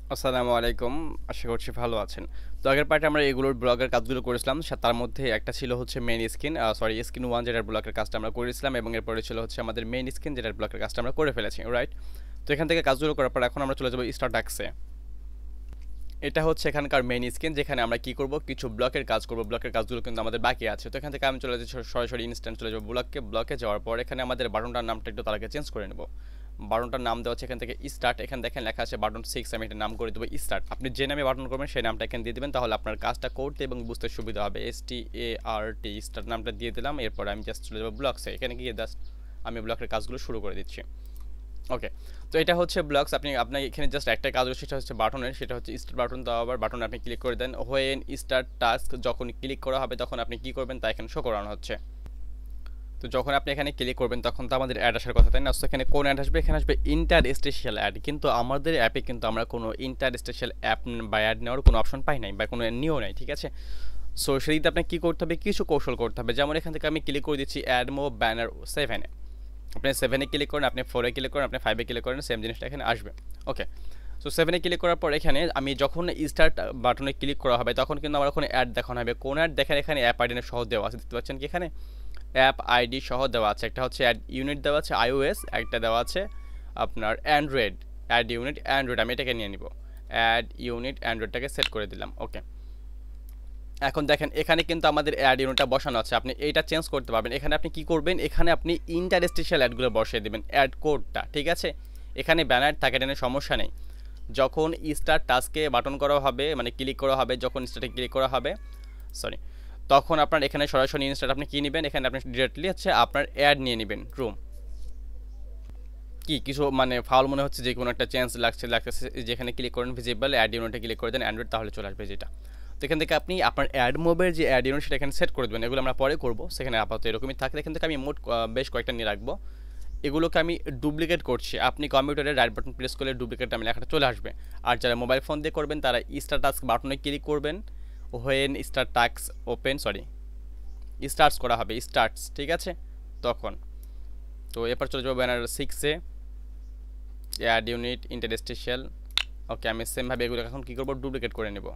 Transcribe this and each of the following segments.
আসসালামু আলাইকুম। আশা করছি ভালো আছেন। তো আগের পার্টে আমরা এগুলোর ব্লগের কাজগুলো করেছিলাম। তার মধ্যে একটা ছিল হচ্ছে মেইন স্ক্রিন, স্ক্রিন 1 যেটার ব্লগের কাজটা আমরা করেছিলাম এবং এরপরে ছিল হচ্ছে আমাদের মেইন স্ক্রিন যেটার ব্লগের কাজটা আমরা করে ফেলেছি, রাইট? তো এখান থেকে কাজগুলো করার পর এখন আমরা চলে যাব স্টার ডাক্সে। এটা হচ্ছে এখানকার মেইন স্ক্রিন যেখানে আমরা কি করব, কিছু ব্লকের কাজ করব। ব্লকের কাজগুলো কিন্তু আমাদের বাকি আছে। তো এখান থেকে আমি চলে যাচ্ছি সরাসরি ইনস্ট্যান্ট চলে যাব ব্লকে যাওয়ার পর এখানে আমাদের বাটনটার নামটা একটু তার আগে চেঞ্জ করে নেব। বাটনটার নাম দেওয়া হচ্ছে এখান থেকে স্টার্ট। এখানে দেখেন লেখা আছে বাটন 6, আমি এটার নাম করে দেবো স্টার্ট। আপনি যে নামে বাটন করবেন সেই নামটা এখানে দিয়ে দেবেন, তাহলে আপনার কাজটা করতে এবং বুঝতে সুবিধা হবে। START স্টার্ট নামটা দিয়ে দিলাম। এরপর আমি জাস্ট চলে যাবো ব্লকসে। এখানে গিয়ে জাস্ট আমি ব্লকের কাজগুলো শুরু করে দিচ্ছি। ওকে, তো এটা হচ্ছে ব্লগস। আপনার এখানে জাস্ট একটা কাজ হচ্ছে, সেটা হচ্ছে বাটনের, সেটা হচ্ছে স্টার্ট বাটন। তো আবার বাটন আপনি ক্লিক করে দেন। হোয়েন স্টার্ট টাস্ক যখন ক্লিক করা হবে তখন আপনি কি করবেন তা এখানে শো করানো হচ্ছে। তো যখন আপনি এখানে ক্লিক করবেন তখন তো আমাদের অ্যাড আসার কথা, তাই না? তো এখানে কোন অ্যাড আসবে? এখানে আসবে ইন্টার স্টেশিয়াল অ্যাড। কিন্তু আমাদের অ্যাপে কিন্তু আমরা কোনো ইন্টার স্টেশিয়াল অ্যাপ বা অ্যাড নেওয়ার কোনো অপশন পাই নাই বা কোনো নিয়েও নাই, ঠিক আছে? সো সেদিকে আপনাকে কী করতে হবে, কিছু কৌশল করতে হবে। যেমন এখান থেকে আমি ক্লিক করে দিচ্ছি অ্যাড মো ব্যানার 7-এ। আপনি 7-এ ক্লিক করেন, আপনি 4-এ ক্লিক করেন, আপনি 5-এ ক্লিক করেন, সেম জিনিসটা এখানে আসবে। ওকে, সো 7-এ ক্লিক করার পর এখানে আমি যখন স্টার্ট বাটনে ক্লিক করা হবে তখন কিন্তু আমার ওখানে অ্যাড দেখানো হবে। কোন অ্যাড দেখেন? এখানে অ্যাপ আইডি সহ দেওয়া আছে, দেখতে পাচ্ছেন কি এখানে অ্যাপ আইডি সহ দেওয়া আছে। একটা হচ্ছে অ্যাড ইউনিট দেওয়া আছে iOS, একটা দেওয়া আছে আপনার অ্যান্ড্রয়েড। অ্যাড ইউনিট অ্যান্ড্রয়েড, আমি এটাকে নিয়ে নিব। অ্যাড ইউনিট অ্যান্ড্রয়েডটাকে সেট করে দিলাম। ওকে, এখন দেখেন এখানে কিন্তু আমাদের অ্যাড ইউনিটটা বসানো আছে। আপনি এইটা চেঞ্জ করতে পারবেন। এখানে আপনি কি করবেন, এখানে আপনি ইন্টারস্টেশিয়াল অ্যাডগুলো বসিয়ে দেবেন, অ্যাড কোডটা, ঠিক আছে? এখানে ব্যানার থাকে, এটা নিয়ে সমস্যা নেই। যখন স্টার্ট টাস্কে বাটন করা হবে, মানে ক্লিক করা হবে, যখন স্টার্টে ক্লিক করা হবে, সরি, তখন আপনার এখানে সরাসরি ইনস্টার্ট আপনি কী নেবেন, এখানে আপনি ডিরেক্টলি হচ্ছে আপনার অ্যাড নিয়ে নেবেন। রুম কি কিছু মানে ফাউল মনে হচ্ছে, যে কোনো একটা চেঞ্জ লাগতেছে, যেখানে ক্লিক করেন ভিজিবল অ্যাড ইউনিটে ক্লিক করে দেন অ্যান্ড্রয়েড, তাহলে চলে আসবে যেটা। তো এখান থেকে আপনি আপনার অ্যাড মোবের যে অ্যাড ইউনিট সেটা এখানে সেট করে দেবেন। এগুলো আমরা পরে করবো, সেখানে আপাতত এরকমই থাকে। এখান থেকে আমি মোট বেশ কয়েকটা নিয়ে রাখবো। এগুলোকে আমি ডুপ্লিকেট করছি। আপনি কম্পিউটারে রাইট বাটন প্রেস করলে ডুপ্লিকেট আমি লেখাটা চলে আসবে। আর যারা মোবাইল ফোন দিয়ে করবেন তারা স্টার টাস্ক বাটনে ক্লিক করবেন। When start task open, sorry, starts করা হবে, স্টার্টস, ঠিক আছে? তখন তো এরপর চলে যাবো ব্যানার 6-এ, অ্যাড ইউনিট ইন্টারস্টেশিয়াল। ওকে, আমি সেমভাবে এগুলো এখন কী করবো, ডুপ্লিকেট করে নেব।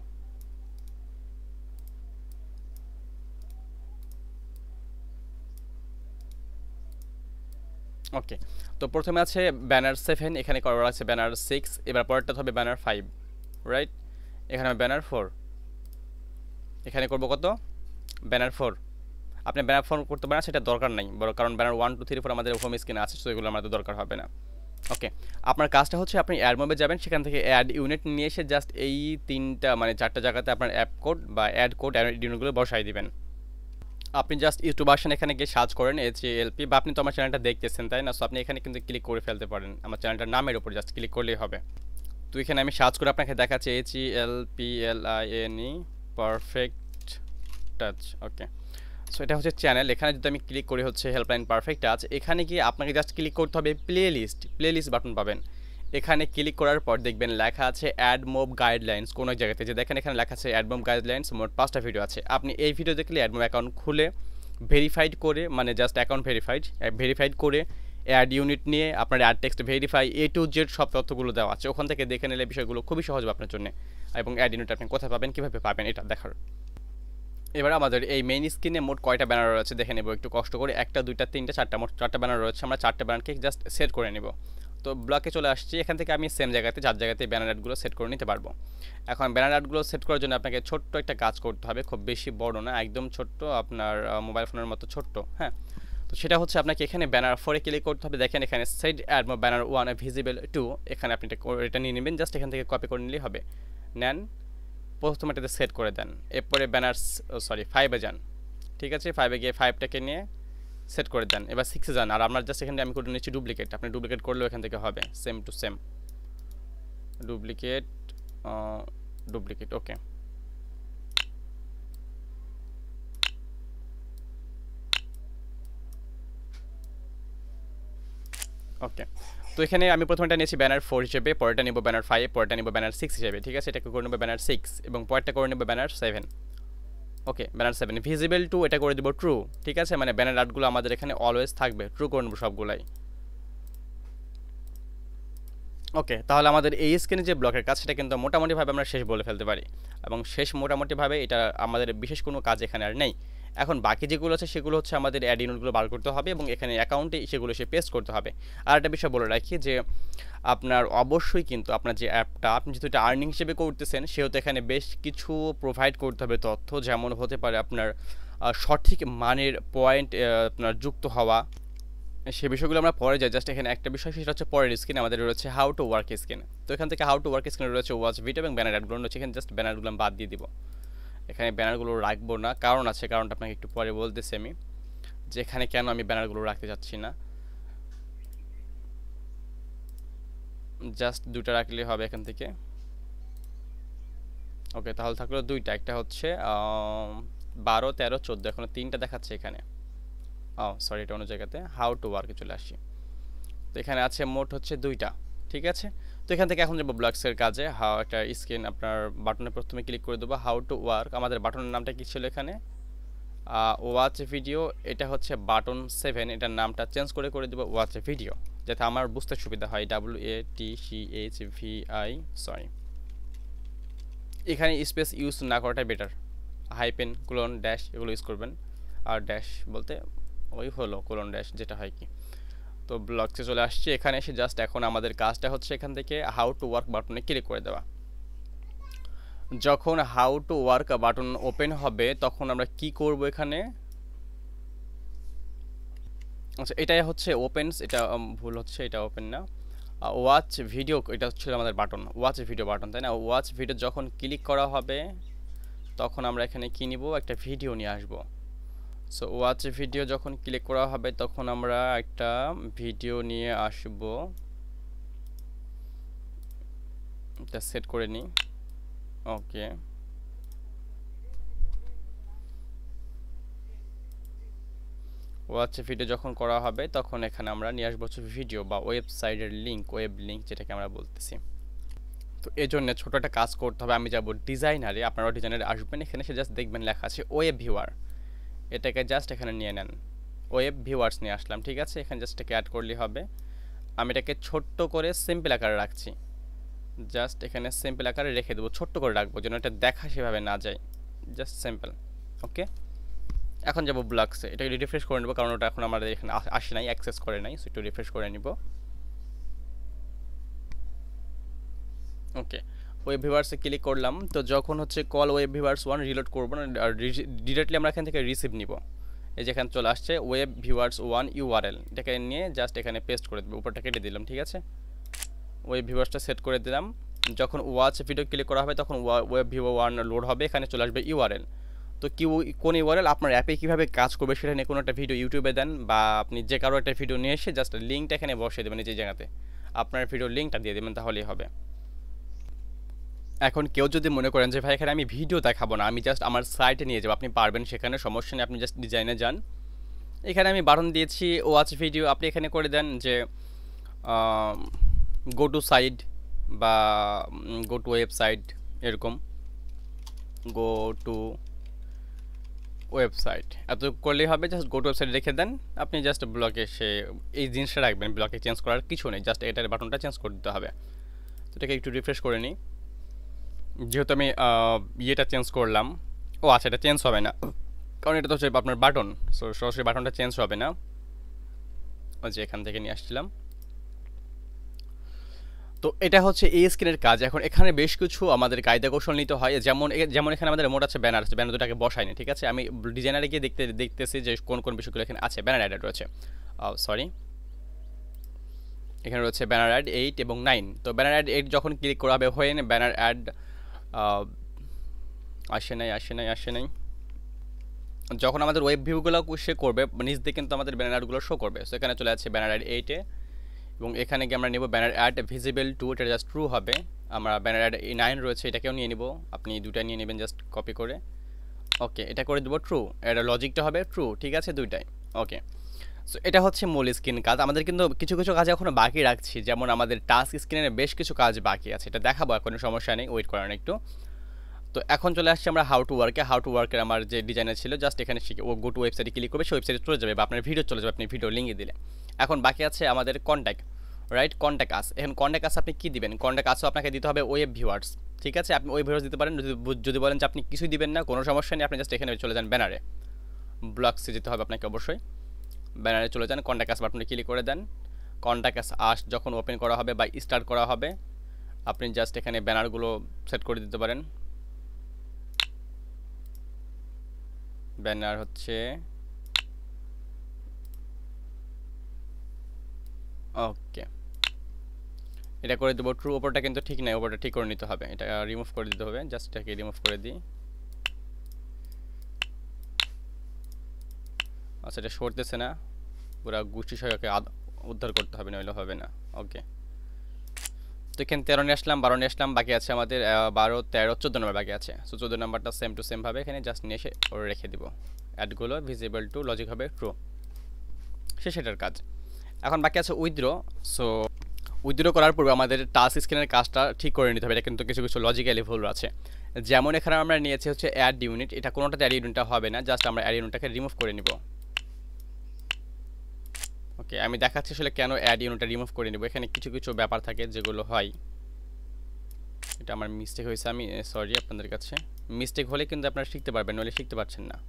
ওকে, তো প্রথমে আছে ব্যানার 7, এখানে করা আছে ব্যানার 6, এবার পরেরটা হবে ব্যানার 5, রাইট? এখানে ব্যানার 4, এখানে করব কত, ব্যানার 4। আপনি ব্যানার 4 করতে পারেন, সেটা দরকার নাই বড়, কারণ ব্যানার 1 2 3 4 আমাদের হোম স্ক্রিনে আছে, সো এগুলো আমাদের দরকার হবে না। ওকে, আপনার কাজটা হচ্ছে আপনি অ্যাড মোবে যাবেন, সেখান থেকে অ্যাড ইউনিট নিয়ে এসে জাস্ট এই তিনটা মানে চারটা জায়গাতে আপনার অ্যাপ কোড বা অ্যাড কোড অ্যাড ইউনিটগুলো বসাই দিবেন। আপনি জাস্ট ইউটিউব আসেন, এখানে গিয়ে সার্চ করেন HLP, বা আপনি তো আমার চ্যানেলটা দেখতেছেন, তাই না? সো আপনি এখানে কিন্তু ক্লিক করে ফেলতে পারেন, আমার চ্যানেলটার নামের উপর জাস্ট ক্লিক করলেই হবে। তো এখানে আমি সার্চ করে আপনাকে দেখাচ্ছি HELPLINE perfect touch. Okay, so এটা হচ্ছে চ্যানেল। এখানে যদি আমি ক্লিক করি হচ্ছে হেল্পলাইন পারফেক্ট টাচ, এখানে গিয়ে আপনাকে জাস্ট ক্লিক করতে হবে প্লেলিস্ট বাটন পাবেন। এখানে ক্লিক করার পর দেখবেন লেখা আছে অ্যাড মোব গাইডলাইন্স। কোনো জায়গাতে যে দেখেন এখানে লেখা আছে অ্যাড মোব গাইডলাইন্স, মোট 5টা ভিডিও আছে। আপনি এই ভিডিও দেখলে অ্যাড মোব অ্যাকাউন্ট খুলে ভেরিফাইড করে, মানে জাস্ট অ্যাকাউন্ট ভেরিফাইড করে অ্যাড ইউনিট নিয়ে আপনার ad text verify A to Z সব তথ্যগুলো দেওয়া আছে। ওখান থেকে দেখে নিলে বিষয়গুলো খুবই সহজ হবে আপনার জন্য, এবং অ্যাড ইউনিট আপনি কোথায় পাবেন, কীভাবে পাবেন, এটা দেখার। এবার আমাদের এই মেইন স্ক্রিনে মোট কয়টা ব্যানার রয়েছে দেখে নেব একটু কষ্ট করে। 1 2 3 4, মোট 4টা ব্যানার রয়েছে। আমরা 4টা ব্যানারকে জাস্ট সেট করে নেব। তো ব্লকে চলে আসছি, এখান থেকে আমি সেম জায়গাতে 4 জায়গাতে ব্যানার অ্যাডগুলো সেট করে নিতে পারবো। এখন ব্যানার অ্যাডগুলো সেট করার জন্য আপনাকে ছোট্ট একটা কাজ করতে হবে, খুব বেশি বড় না, একদম ছোট্ট, আপনার মোবাইল ফোনের মতো ছোট্ট, হ্যাঁ। তো সেটা হচ্ছে আপনাকে এখানে ব্যানার 4-এ ক্লিক করতে হবে। দেখেন এখানে সেট অ্যাড ব্যানার 1 ভিজিবল 2, এখানে আপনি এটা নিয়ে নেবেন, জাস্ট এখান থেকে কপি করে নিলেই হবে। নেন, প্রথমে এটাতে সেট করে দেন। এরপরে ব্যানার 5-এ যান, ঠিক আছে? 5-এ গিয়ে 5টাকে নিয়ে সেট করে দেন। এবার 6-এ যান, আর আপনার জাস্ট এখানে আমি করে নিচ্ছি ডুপ্লিকেট। আপনি ডুপ্লিকেট করলেও এখান থেকে হবে, same to same duplicate. Okay, okay. তো এখানে আমি প্রথমটা নিয়েছি ব্যানার 4 হিসেবে, পরেরটা নিব ব্যানার 5, পরেরটা নিব ব্যানার 6 হিসেবে, ঠিক আছে? এটাকে করে নেব ব্যানার 6 এবং পরেরটা করে নেব banner 7। Okay, banner 7 visible to, এটা করে দেবো ট্রু, ঠিক আছে? মানে ব্যানার আর্টগুলো আমাদের এখানে অলওয়েজ থাকবে, ট্রু করে নেবো সবগুলাই। ওকে, তাহলে আমাদের এই স্ক্রিনে যে ব্লকের কাজ সেটা কিন্তু মোটামুটিভাবে আমরা শেষ বলে ফেলতে পারি, এবং শেষ মোটামুটিভাবে এটা আমাদের বিশেষ কোনো কাজ এখানে আর নেই। এখন বাকি যেগুলো আছে সেগুলো হচ্ছে আমাদের অ্যাড ইউনিটগুলো বার করতে হবে এবং এখানে অ্যাকাউন্টে সেগুলো সে পেস্ট করতে হবে। আর একটা বিষয় বলে রাখি যে আপনার অবশ্যই কিন্তু আপনার যে অ্যাপটা আপনি যেহেতু এটা আর্নিং হিসেবে করতেছেন, সেহেতু এখানে বেশ কিছু প্রোভাইড করতে হবে তথ্য, যেমন হতে পারে আপনার সঠিক মানের পয়েন্ট আপনার যুক্ত হওয়া। সে বিষয়গুলো আমরা পরে যাই, জাস্ট এখানে একটা বিষয় সেটা হচ্ছে পরের স্ক্রিন আমাদের রয়েছে হাউ টু ওয়ার্ক স্ক্রিন। তো এখান থেকে হাউ টু ওয়ার্ক স্ক্রিনে রয়েছে ওয়াচ ভিডিও এবং ব্যানার অ্যাডগুলো রয়েছে, এখানে জাস্ট ব্যানারগুলো আমি বাদ দিয়ে দিব। এখানে ব্যানারগুলো রাখবো না, কারণ আছে, কারণটা আপনাকে একটু পরে বলতেছি আমি যে এখানে কেন আমি ব্যানারগুলো রাখতে চাচ্ছি না। জাস্ট দুটো রাখলেই হবে এখান থেকে। ওকে, তাহলে থাকলো দুইটা, একটা হচ্ছে 12, 13, 14, এখনো 3টা দেখাচ্ছে এখানে। সরি, এটা অন্য জায়গাতে, হাউ টু ওয়ার্কে চলে আসছি। তো এখানে আছে মোট হচ্ছে 2টা, ঠিক আছে। তো এখান থেকে এখন যাবো ব্লগসের কাজে। হাউ একটা স্ক্রিন আপনার বাটনে প্রথমে ক্লিক করে দেবো, হাউ টু ওয়ার্ক। আমাদের বাটনের নামটা কি ছিল এখানে? Watch video. এটা হচ্ছে বাটন 7, এটার নামটা চেঞ্জ করে দেবো ওয়াচ ভিডিও, যাতে আমার বুঝতে সুবিধা হয়। WATCHVI, সরি, এখানে স্পেস ইউজ না করাটাই বেটার। হাইপেন, কোলন, ড্যাশ এগুলো ইউজ করবেন। আর ড্যাশ বলতে ওই হলো কোলন ড্যাশ, যেটা হয় কি। তো ব্লগসে চলে আসছি, এখানে এসে জাস্ট এখন আমাদের কাজটা হচ্ছে এখান থেকে হাউ টু ওয়ার্ক বাটনে ক্লিক করে দেওয়া। যখন how to work button open হবে তখন আমরা কি করব এখানে? আচ্ছা, এটাই হচ্ছে ওপেনস, এটা ভুল হচ্ছে, এটা ওপেন না। ওয়াচ ভিডিও, এটা হচ্ছে আমাদের বাটন, ওয়াচ ভিডিও বাটন, তাই না? ওয়াচ ভিডিও যখন ক্লিক করা হবে তখন আমরা এখানে কি নিব? একটা ভিডিও নিয়ে আসব। সো ওয়াচ ভিডিও যখন ক্লিক করা হবে তখন আমরা একটা ভিডিও নিয়ে আসব। এটা সেট করে নিই। ওকে, ওয়াচ ভিডিও যখন করা হবে তখন এখানে আমরা নিয়ে আসবো হচ্ছে ভিডিও বা ওয়েবসাইটের লিঙ্ক, ওয়েব লিঙ্ক যেটাকে আমরা বলতেছি। তো এই জন্য ছোটো একটা কাজ করতে হবে, আমি যাব ডিজাইনারে, আপনারাও ডিজাইনারে আসবেন, এখানে সে জাস্ট দেখবেন লেখা আছে ওয়েব ভিউয়ার, এটাকে জাস্ট এখানে নিয়ে নেন। ওয়েব ভিউয়ার্স নিয়ে আসলাম, ঠিক আছে। এখানে জাস্ট এটাকে অ্যাড করলেই হবে। আমি এটাকে ছোট্ট করে সিম্পল আকারে রাখছি, জাস্ট এখানে সিম্পল আকারে রেখে দেবো, ছোট্ট করে রাখবো যেন এটা দেখা সেভাবে না যায়, জাস্ট সিম্পল। ওকে, এখন যাবো ব্লগসে, এটাকে রিফ্রেশ করে নেবো, কারণ ওটা এখন আমাদের এখানে আসে নাই, অ্যাক্সেস করে নাই, সো একটু রিফ্রেশ করে নিব। ওকে, ওয়েব ভিউয়ার্সে ক্লিক করলাম। তো যখন হচ্ছে কল ওয়েব ভিউয়ার্স 1 রিলোড করবো না, আর ডিরেক্টলি আমরা এখান থেকে রিসিভ নিব। এই যেখানে চলে আসছে ওয়েব ভিউয়ার্স 1 URL, এটাকে নিয়ে জাস্ট এখানে পেস্ট করে দেবো, উপরটা কেটে দিলাম, ঠিক আছে। ওয়েব ভিউয়ার্সটা সেট করে দিলাম। যখন ওয়াচ ভিডিও ক্লিক করা হবে তখন ওয়েব ভিউয়ার 1 লোড হবে, এখানে চলে আসবে ইউআরএল। তো কোন ইউআরএল আপনার অ্যাপে কীভাবে কাজ করবে সেটা নিয়ে কোনো একটা ভিডিও ইউটিউবে দেন, বা আপনি যে কারো একটা ভিডিও নিয়ে এসে জাস্ট লিঙ্কটা এখানে বসিয়ে দেবেন, যে জায়গাতে আপনার ভিডিওর লিঙ্কটা দিয়ে দেবেন, তাহলেই হবে। এখন কেউ যদি মনে করেন যে ভাই এখানে আমি ভিডিও দেখাবো না, আমি জাস্ট আমার সাইটে নিয়ে যাবো, আপনি পারবেন, সেখানে সমস্যা নেই, আপনি জাস্ট ডিজাইনে যান। এখানে আমি বাটন দিয়েছি ওয়াচ ভিডিও, আপনি এখানে করে দেন যে গো টু সাইট বা গো টু ওয়েবসাইট, এরকম গো টু ওয়েবসাইট এত করলেই হবে। জাস্ট গো টু ওয়েবসাইট রেখে দেন, আপনি জাস্ট ব্লকে সে এই জিনিসটা রাখবেন, ব্লকে চেঞ্জ করার কিছু নেই, জাস্ট এটার বাটনটা চেঞ্জ করে দিতে হবে। তো এটাকে একটু রিফ্রেশ করে নিই, যেহেতু আমি ইয়েটা চেঞ্জ করলাম। ও আচ্ছা, এটা চেঞ্জ হবে না, কারণ এটা তো হচ্ছে আপনার বাটন, সো সরাসরি বাটনটা চেঞ্জ হবে না। ওই যে এখান থেকে নিয়ে আসছিলাম। তো এটা হচ্ছে এই স্ক্রিনের কাজ। এখন এখানে বেশ কিছু আমাদের কায়দা কৌশল নিতে হয়, যেমন যেমন এখানে আমাদের মোট আছে ব্যানার আছে, ব্যানার দুটাকে বসায়নি, ঠিক আছে। আমি ডিজাইনারে গিয়ে দেখতেছি যে কোন কোন বিষয়গুলো এখানে আছে। ব্যানার অ্যাড রয়েছে, সরি, এখানে রয়েছে ব্যানার অ্যাড 8 এবং 9। তো ব্যানার অ্যাড 8 যখন ক্লিক করা হবে হয়ে ব্যানার অ্যাড আসে নাই। যখন আমাদের ওয়েব ভিউগুলো সে করবে নিচ দিয়ে কিন্তু আমাদের ব্যানার অ্যাডগুলো শো করবে। সো এখানে চলে যাচ্ছে ব্যানার অ্যাড 8-এ, এবং এখানে গিয়ে আমরা নেব ব্যানার অ্যাড ভিজিবল টু, এটা জাস্ট ট্রু হবে। আমরা ব্যানার অ্যাড 9 রয়েছে, এটাকেও নিয়ে নিব, আপনি দুটা নিয়ে নেবেন জাস্ট কপি করে। ওকে, এটা করে দেবো ট্রু, এটা লজিকটা হবে ট্রু, ঠিক আছে, দুইটাই। ওকে, সো এটা হচ্ছে মূল স্ক্রিন কাজ। আমাদের কিন্তু কিছু কিছু কাজ এখনও বাকি রাখছি, যেমন আমাদের টাচ স্ক্রিনের বেশ কিছু কাজ বাকি আছে, এটা দেখাবো, কোনো সমস্যা নেই, ওয়েট করেন একটু। তো এখন চলে আসছে আমরা হাউ টু ওয়ার্কের আমার যে ডিজাইনার ছিল, জাস্ট এখানে শিখে ও গো টু ওয়েবসাইটে ক্লিক করবে, সেই ওয়েবসাইটে চলে যাবে বা আপনার ভিডিও চলে যাবে, আপনি ভিডিও লিঙ্কে দিলে। এখন বাকি আছে আমাদের কন্ট্যাক্ট। Right, contact us. এখন কন্ট্যাক্ট আস আপনি কী দিবেন? কন্ট্যাক্ট আসও আপনাকে দিতে হবে ওয়েব ভিউয়ার্স, ঠিক আছে? আপনি ওয়েব ভিউয়ার্স দিতে পারেন। যদি বলেন যে আপনি কিছুই দিবেন না, কোনো সমস্যা নেই, আপনি জাস্ট এখানে চলে যান ব্যানারে, ব্লগসে যেতে হবে আপনাকে অবশ্যই। ব্যানারে চলে যান, কন্ট্যাক্ট আস বাটনে ক্লিক করে দেন। কন্ট্যাক্ট আস যখন ওপেন করা হবে বা স্টার্ট করা হবে, আপনি জাস্ট এখানে ব্যানারগুলো সেট করে দিতে পারেন। ব্যানার হচ্ছে ওকে, এটা করে দেবো ট্রু। ওপরটা কিন্তু ঠিক নাই, ওপরটা ঠিক করে নিতে হবে, এটা রিমুভ করে দিতে হবে। জাস্ট এটাকে রিমুভ করে দিই। আচ্ছা, এটা সরতেছে না, পুরো গোষ্ঠী সহায়কে উদ্ধার করতে হবে, নইলে হবে না। ওকে, তো এখানে 13 নিয়ে আসলাম, 12 নিয়ে আসলাম, বাকি আছে আমাদের 12, 13, 14 নম্বর বাকি আছে। সো 14 নাম্বারটা সেম টু সেম ভাবে এখানে জাস্ট নিয়ে এসে ওরে রেখে দিব। অ্যাডগুলো ভিজিবল টু লজিক হবে ট্রু, সেটার কাজ। এখন বাকি আছে উইথড্র। সো উইথড্র করার পূর্বে আমাদের টাচ স্ক্রিনের কাজটা ঠিক করে নিতে হবে। এটা কিন্তু কিছু কিছু লজিক্যালি ভুল আছে। যেমন এখানে আমরা নিয়েছি হচ্ছে অ্যাড ইউনিট, এটা কোনোটাতে অ্যাড ইউনিটটা হবে না, জাস্ট আমরা অ্যাড ইউনিটটাকে রিমুভ করে নিব। ওকে, আমি দেখাচ্ছি আসলে কেন অ্যাড ইউনিটটা রিমুভ করে নিব। এখানে কিছু কিছু ব্যাপার থাকে যেগুলো হয়, এটা আমার মিস্টেক হয়েছে, আমি সরি আপনাদের কাছে। মিস্টেক হলে কিন্তু আপনারা শিখতে পারবেন, নইলে শিখতে পারছেন না।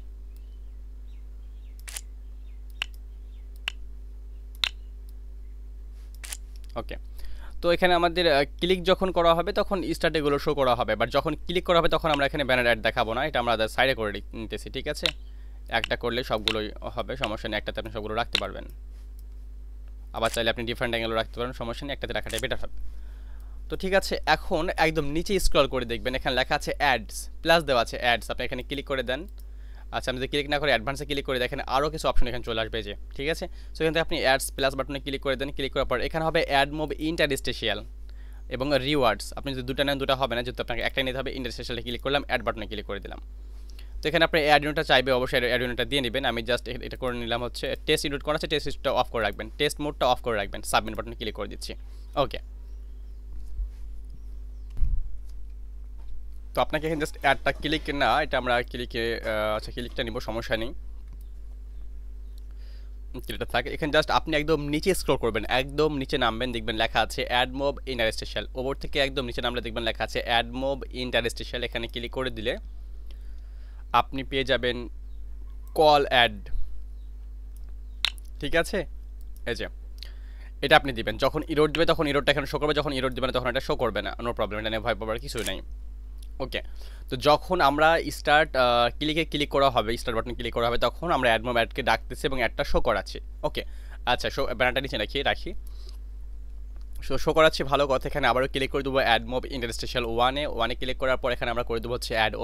ওকে, তো এখানে আমাদের ক্লিক যখন করা হবে তখন স্টার্ট এগুলো শো করা হবে, বাট যখন ক্লিক করা হবে তখন আমরা এখানে ব্যানার অ্যাড দেখাবো না, এটা আমরা সাইডে করে নিতেছি, ঠিক আছে? একটা করলে সবগুলোই হবে, সমস্যা নেই, একটাতে আপনি সবগুলো রাখতে পারবেন। আবার চাইলে আপনি ডিফারেন্ট অ্যাঙ্গেলও রাখতে পারেন, সমস্যা নেই, একটাতে রাখাটাই বেটার হবে। তো ঠিক আছে, এখন একদম নিচে স্ক্রল করে দেখবেন এখানে লেখা আছে অ্যাডস, প্লাস দেওয়া আছে অ্যাডস, আপনি এখানে ক্লিক করে দেন। আচ্ছা, আমি যদি ক্লিক না করে অ্যাডভান্সে ক্লিক করে দেখেন আরও কিছু অপশন এখানে চলে আসবে, যে ঠিক আছে। সো এখান থেকে আপনি অ্যাডস প্লাস বাটনে ক্লিক করে দেন। ক্লিক করার পর এখানে হবে অ্যাড মুভ ইন্টারস্টেশিয়াল এবং রিওয়ার্ডস। আপনি যদি দুটা নেন দুটা হবে না, যেহেতু আপনাকে একটাই নিতে হবে। ইন্টারস্টেশিয়ালে ক্লিক করলাম, অ্যাড বাটনে ক্লিক করে দিলাম। তো এখানে আপনি অ্যাড ইউনিটটা চাইবে, অবশ্যই অ্যাড ইউনিটটা দিয়ে নেবেন। আমি জাস্ট এটা করে নিলাম হচ্ছে টেস্ট ইউনিট করা আছে, টেস্ট ইউনিটটা অফ করে রাখবেন, টেস্ট মোডটা অফ করে রাখবেন। সাবমিট বাটনে ক্লিক করে দিচ্ছি। ওকে, তো আপনাকে এখানে জাস্ট অ্যাডটা ক্লিক না, এটা আমরা ক্লিকে আচ্ছা ক্লিকটা নিব, সমস্যা নেই, ক্লিকটা থাকে। এখানে জাস্ট আপনি একদম নিচে স্ক্রল করবেন, একদম নিচে নামবেন, দেখবেন লেখা আছে অ্যাড মুভ ইন্টারস্টেশিয়াল। ওপর থেকে একদম নিচে নামলে দেখবেন লেখা আছে অ্যাড মুভ ইন্টারস্টেশিয়াল। এখানে ক্লিক করে দিলে আপনি পেয়ে যাবেন কল অ্যাড, ঠিক আছে? এই যে এটা আপনি দিবেন, যখন ইরোড দিবে তখন ইরোডটা এখানে শো করবে, যখন ইরোড দিবে না তখন এটা শো করবে না। নো প্রবলেম, এটা নিয়ে ভয় পাবার কিছুই নাই। ওকে, তো যখন আমরা স্টার্ট ক্লিক করা হবে, স্টার্ট বাটন ক্লিক করা হবে, তখন আমরা অ্যাড মুভ অ্যাডকে ডাকতেছি এবং অ্যাডটা শো করাচ্ছি। ওকে, আচ্ছা, শো ব্যানারটা নিচে রাখি। শো করাচ্ছি, ভালো কথা। এখানে আবারও ক্লিক করে দেবো অ্যাড মুভ ইন্টারস্টেশিয়াল ওয়ানে ক্লিক করার পর এখানে আমরা করে দেবো হচ্ছে অ্যাড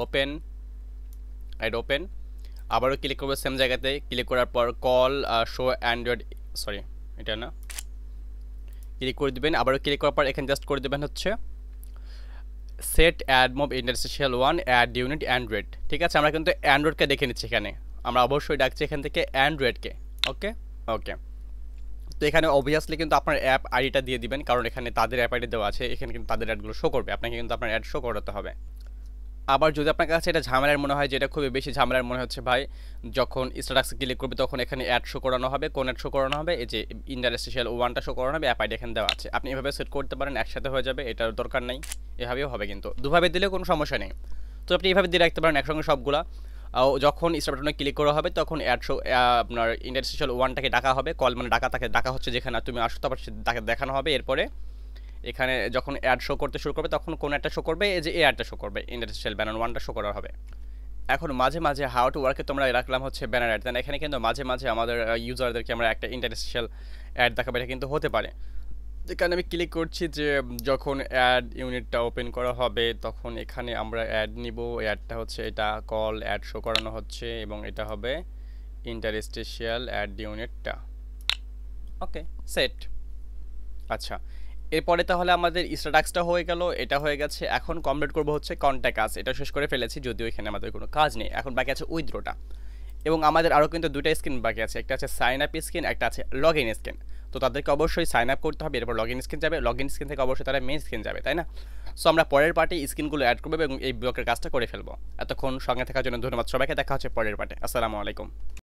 ওপেন। আবারও ক্লিক করবো সেম জায়গাতে, ক্লিক করার পর কল শো অ্যান্ড্রয়েড, সরি এটা না, ক্লিক করে দেবেন। আবারও ক্লিক করার পর এখানে জাস্ট করে দেবেন হচ্ছে set AdMob interstitial ad unit Android, ঠিক আছে? আমরা কিন্তু অ্যান্ড্রয়েডকে দেখে নিচ্ছি, এখানে আমরা অবশ্যই ডাকছি এখান থেকে অ্যান্ড্রয়েডকে। ওকে, তো এখানে অবভিয়াসলি কিন্তু আপনার অ্যাপ আইডিটা দিয়ে দিবেন, কারণ এখানে তাদের অ্যাপ আইডি দেওয়া আছে, এখানে কিন্তু তাদের অ্যাডগুলো শো করবে, আপনাকে কিন্তু আপনার অ্যাড শো করাতে হবে। আবার যদি আপনার কাছে এটা ঝামেলার মনে হয়, যে এটা খুবই বেশি ঝামেলার মনে হচ্ছে ভাই, যখন স্ট্যাটাসে ক্লিক করবে তখন এখানে অ্যাড শো করানো হবে, কোন অ্যাড শো করানো হবে, এই যে ইন্টারস্টেশিয়াল ওয়ানটা শো করানো হবে, অ্যাপ আইডি এখানে দেওয়া আছে। আপনি এভাবে সেট করতে পারেন, একসাথে হয়ে যাবে, এটার দরকার নাই। এভাবেও হবে, কিন্তু দুভাবে দিলেও কোনো সমস্যা নেই। তো আপনি এভাবে দিয়ে রাখতে পারেন একসঙ্গে সবগুলা। যখন স্টার্ট বাটনে ক্লিক করা হবে তখন অ্যাড শো, আপনার ইন্টারস্টেশিয়াল ওয়ানটাকে ডাকা হবে, কল মানে ডাকা হচ্ছে যেখানে তুমি আসো, তারপর তাকে দেখানো হবে। এরপরে এখানে যখন অ্যাড শো করতে শুরু করবে তখন কোন একটা শো করবে, এই যে এই অ্যাডটা শো করবে, ইন্টারস্টেশিয়াল ব্যানার ওয়ানটা শো করা হবে। এখন মাঝে মাঝে হাউ টু ওয়ার্কে তোমরা রাখলাম হচ্ছে ব্যানার অ্যাড, দেন এখানে কিন্তু মাঝে মাঝে আমাদের ইউজারদেরকে আমরা একটা ইন্টারস্টেশিয়াল অ্যাড দেখাবো, এটা কিন্তু হতে পারে। এখানে আমি ক্লিক করছি যে যখন অ্যাড ইউনিটটা ওপেন করা হবে তখন এখানে আমরা অ্যাড নিব, অ্যাডটা হচ্ছে এটা কল অ্যাড শো করানো হচ্ছে এবং এটা হবে ইন্টারস্টেশিয়াল অ্যাড ইউনিটটা। Okay, set. আচ্ছা, এরপরে তাহলে আমাদের স্ট্যাটাসটা হয়ে গেল, এটা হয়ে গেছে। এখন কমপ্লিট করব হচ্ছে কন্ট্যাক্ট আস, এটা শেষ করে ফেলেছি, যদিও এখানে আমাদের কোনো কাজ নেই। এখন বাকি আছে উইথড্রটা, এবং আমাদের আরও কিন্তু দুটো স্ক্রিন বাকি আছে, একটা আছে সাইন আপ স্ক্রিন, একটা আছে লগ ইন স্ক্রিন। তো তাদেরকে অবশ্যই সাইন আপ করতে হবে, এরপর লগ ইন স্ক্রিন যাবে, লগ ইন স্ক্রিন থেকে অবশ্যই তারা মেইন স্ক্রিন যাবে, তাই না? সো আমরা পরের পার্টে স্ক্রিনগুলো অ্যাড করবো এবং এই ব্লকের কাজটা করে ফেলবো। এতক্ষণ সঙ্গে থাকার জন্য ধন্যবাদ সবাইকে, দেখা হচ্ছে পরের পার্টে। আসসালামু আলাইকুম।